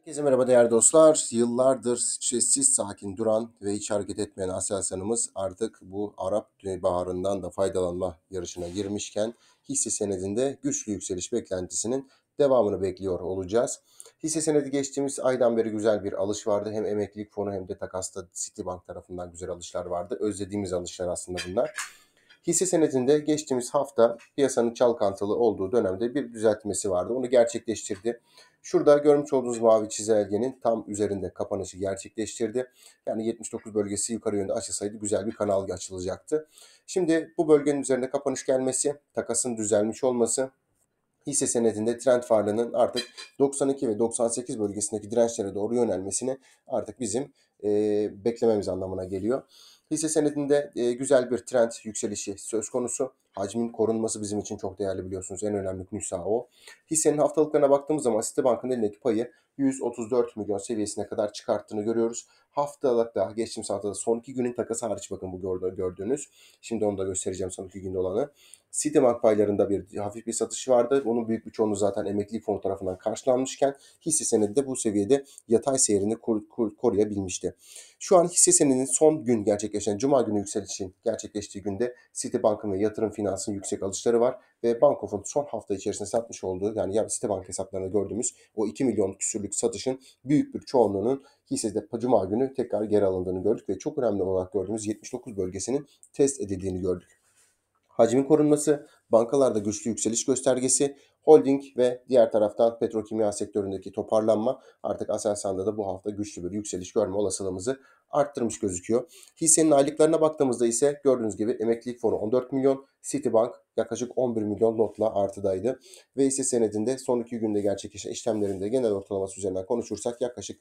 Herkese merhaba değerli dostlar. Yıllardır sessiz sakin duran ve hiç hareket etmeyen Aselsan'ımız artık bu Arap baharından da faydalanma yarışına girmişken hisse senedinde güçlü yükseliş beklentisinin devamını bekliyor olacağız. Hisse senedi geçtiğimiz aydan beri güzel bir alış vardı. Hem emeklilik fonu hem de takasta Citibank tarafından güzel alışlar vardı. Özlediğimiz alışlar aslında bunlar. Hisse senedinde geçtiğimiz hafta piyasanın çalkantılı olduğu dönemde bir düzeltmesi vardı. Onu gerçekleştirdi. Şurada görmüş olduğunuz mavi çizelgenin tam üzerinde kapanışı gerçekleştirdi. Yani 79 bölgesi yukarı yönde açılsaydı güzel bir kanal açılacaktı. Şimdi bu bölgenin üzerinde kapanış gelmesi, takasın düzelmiş olması, hisse senedinde trend varlığının artık 92 ve 98 bölgesindeki dirençlere doğru yönelmesini artık bizim beklememiz anlamına geliyor. Hisse senedinde güzel bir trend yükselişi söz konusu. Hacmin korunması bizim için çok değerli biliyorsunuz. En önemli nüsha o. Hissenin haftalıklarına baktığımız zaman Citibank'ın elindeki payı 134 milyon seviyesine kadar çıkarttığını görüyoruz. Haftalıkta geçtiğimiz haftada son 2 günün takası hariç bakın bu gördüğünüz. Şimdi onu da göstereceğim son 2 günde olanı. Citibank paylarında hafif bir satış vardı. Bunun büyük bir çoğunluğu zaten emeklilik fonu tarafından karşılanmışken hisse senedi de bu seviyede yatay seyrini koruyabilmişti. Şu an hisse senedinin son gün gerçekleşen Cuma günü yükselişin gerçekleştiği günde Citibank'ın ve yatırım finansının yüksek alışları var ve Bankof'un son hafta içerisinde satmış olduğu yani Citibank hesaplarında gördüğümüz o 2 milyon küsürlük satışın büyük bir çoğunluğunun hissede Cuma günü tekrar geri alındığını gördük ve çok önemli olarak gördüğümüz 79 bölgesinin test edildiğini gördük. Hacmin korunması, bankalarda güçlü yükseliş göstergesi, holding ve diğer taraftan petrokimya sektöründeki toparlanma artık Aselsan'da da bu hafta güçlü bir yükseliş görme olasılığımızı arttırmış gözüküyor. Hissenin aylıklarına baktığımızda ise gördüğünüz gibi emeklilik fonu 14 milyon, Citibank yaklaşık 11 milyon notla artıdaydı. Ve hisse senedinde son 2 günde gerçekleşen işlemlerinde genel ortalaması üzerinden konuşursak yaklaşık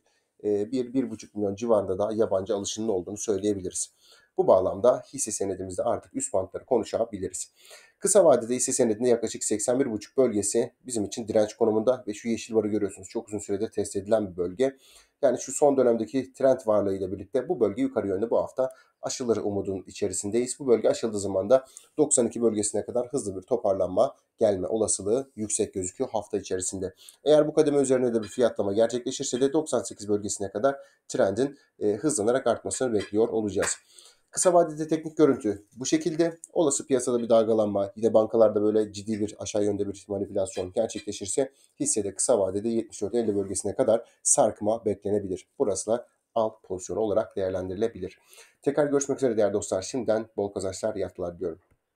1-1,5 milyon civarında da yabancı alışının olduğunu söyleyebiliriz. Bu bağlamda hisse senedimizde artık üst bantları konuşabiliriz. Kısa vadede hisse senedinde yaklaşık 81,5 bölgesi bizim için direnç konumunda ve şu yeşil barı görüyorsunuz. Çok uzun süredir test edilen bir bölge. Yani şu son dönemdeki trend varlığıyla birlikte bu bölge yukarı yönde bu hafta aşılır umudun içerisindeyiz. Bu bölge aşıldığı zaman da 92 bölgesine kadar hızlı bir toparlanma gelme olasılığı yüksek gözüküyor hafta içerisinde. Eğer bu kademe üzerine de bir fiyatlama gerçekleşirse de 98 bölgesine kadar trendin hızlanarak artmasını bekliyor olacağız. Kısa vadede teknik görüntü bu şekilde. Olası piyasada bir dalgalanma, yine bankalarda böyle ciddi bir aşağı yönde bir manipülasyon gerçekleşirse hissede kısa vadede 74-50 bölgesine kadar sarkma beklenebilir. Burası da alt pozisyonu olarak değerlendirilebilir. Tekrar görüşmek üzere değerli dostlar. Şimdiden bol kazançlar, iyi haftalar diliyorum.